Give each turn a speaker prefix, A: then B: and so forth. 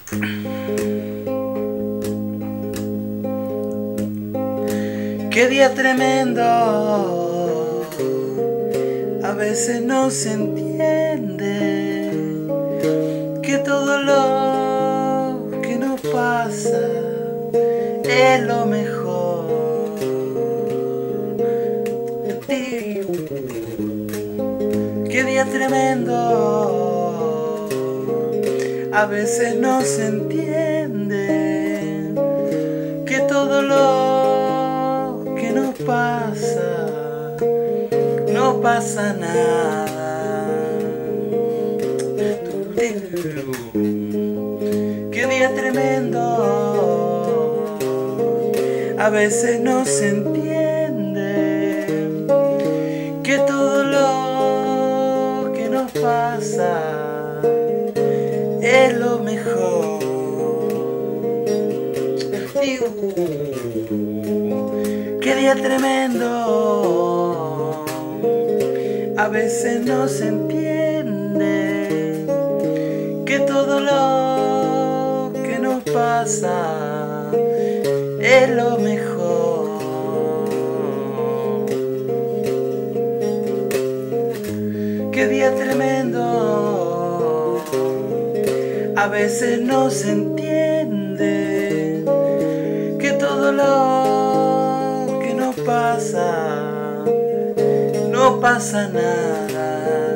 A: Qué día tremendo, a veces no se entiende que todo lo que nos pasa es lo mejor. Qué día tremendo, a veces no se entiende que todo lo que nos pasa, no pasa nada. Qué día tremendo, a veces no se entiende que todo lo que nos pasa es lo mejor. Qué día tremendo, a veces no se entiende que todo lo que nos pasa es lo mejor. Qué día tremendo, a veces no se entiende que todo lo que nos pasa, no pasa nada.